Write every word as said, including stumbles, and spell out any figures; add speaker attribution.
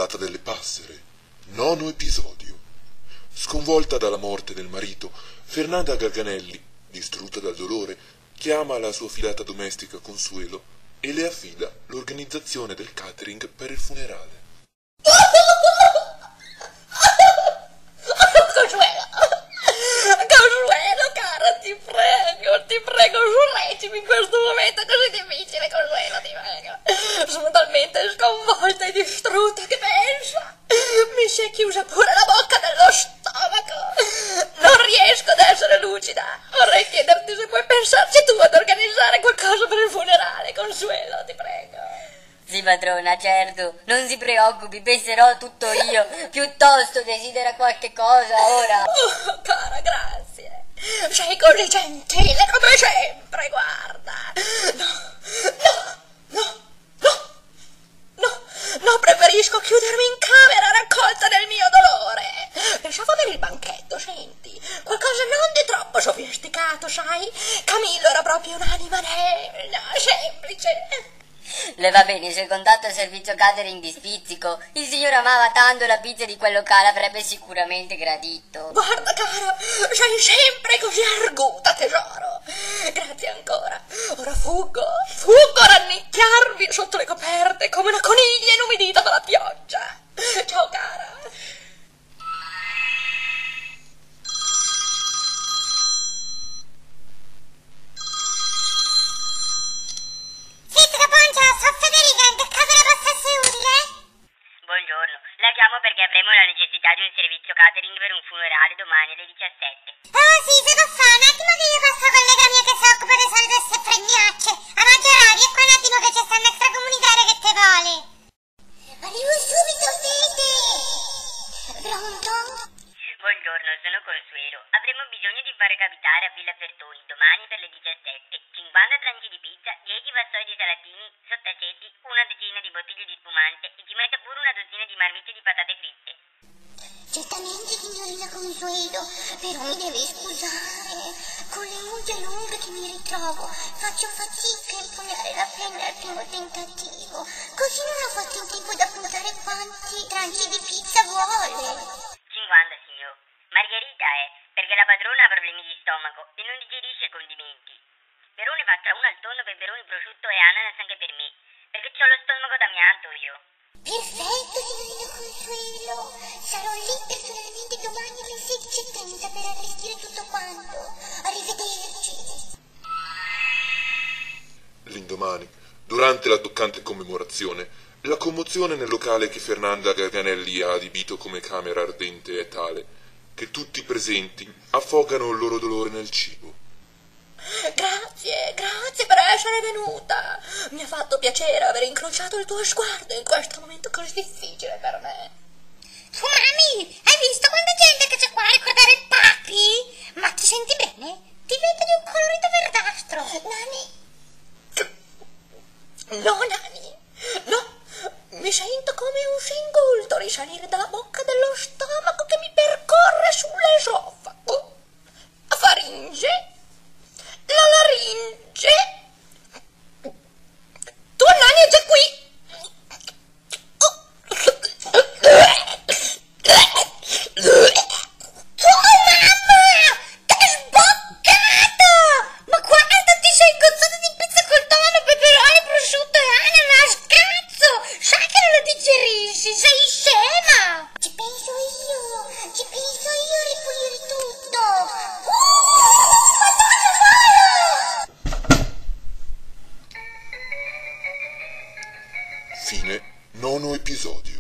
Speaker 1: L'annata delle passere, nono episodio. Sconvolta dalla morte del marito, Fernanda Garganelli, distrutta dal dolore, chiama la sua fidata domestica Consuelo e le affida l'organizzazione del catering per il funerale.
Speaker 2: Consuelo, Consuelo, cara, ti prego, ti prego, sorreggimi in questo momento così difficile, Consuelo, ti prego. Sono talmente sconvolta e distrutta che pensa. Mi si è chiusa pure la bocca dello stomaco. Non riesco ad essere lucida. Vorrei chiederti se puoi pensarci tu ad organizzare qualcosa per il funerale, Consuelo, ti prego.
Speaker 3: Sì, padrona, certo, non si preoccupi, penserò tutto io. Piuttosto desidera qualche cosa ora.
Speaker 2: Oh, cara, grazie. Sei così gentile come sempre, guarda. No, no, no, no, no, no, preferisco chiudermi in camera raccolta del mio dolore. Pensavo per il banchetto, senti, qualcosa non di troppo sofisticato, sai? Camillo era proprio un'anima nella, semplice.
Speaker 3: Le va bene, se contatto il servizio catering di Spizzico. Il signore amava tanto la pizza di quel locale, avrebbe sicuramente gradito.
Speaker 2: Guarda, cara, sei sempre così arguta, tesoro. Grazie ancora. Ora fuggo, fuggo a rannicchiarmi sotto le coperte come una coniglia inumidita dalla pioggia. Ciao, cara.
Speaker 3: Buongiorno, la chiamo perché avremo la necessità di un servizio catering per un funerale domani alle diciassette.
Speaker 4: Oh sì, se lo fa, un attimo che io passo a collega mia che si occupa delle solite queste fregnacce. A Maggiorari, ecco un attimo che c'è sta un extracomunitario che te vuole. Arrivo subito, Fede. Pronto?
Speaker 3: Buongiorno, sono Consuelo. Avremo bisogno di far capitare a Villa Fertoni domani per le diciassette cinquanta tranci di pizza, dieci vassoi di salatini, sottaceti, una decina di bottiglie di spumante e ci metta pure una dozzina di marmitte di patate fritte.
Speaker 4: Certamente, signorina Consuelo, però mi deve scusare. Con le unghie lunghe che mi ritrovo, faccio fatica a impugnare la penna al primo tentativo. Così non ho fatto in tempo da puntare quanti tranci di pizza vuole.
Speaker 3: cinquanta, signor. Margherita è, perché la padrona ha problemi di stomaco e non digerisce condimenti. Però ne faccia una al tonno, peperoni, prosciutto e ananas anche per me, perché c'ho lo stomaco d'amianto io.
Speaker 4: Perfetto, signorina Consuelo. Sarò lì personalmente domani alle sedici e trenta per allestire tutto quanto. Arrivederci.
Speaker 1: L'indomani, durante la toccante commemorazione, la commozione nel locale che Fernanda Garganelli ha adibito come camera ardente è tale che tutti i presenti affogano il loro dolore nel cibo.
Speaker 2: Grazie, grazie per essere venuta. Mi ha fatto piacere aver incrociato il tuo sguardo in questo momento così difficile per me.
Speaker 4: Tu, mami, hai visto quanta gente che c'è qua a ricordare il papi? Ma ti senti bene? Ti vedo di un colorito verdastro. Nani?
Speaker 2: No, Nani, no. Mi sento come un singulto risalire dalla bocca dello stomaco che mi percorre sull'esofago. La faringe, la laringe. Tu, Nani, è già qui.
Speaker 1: Fine nono episodio.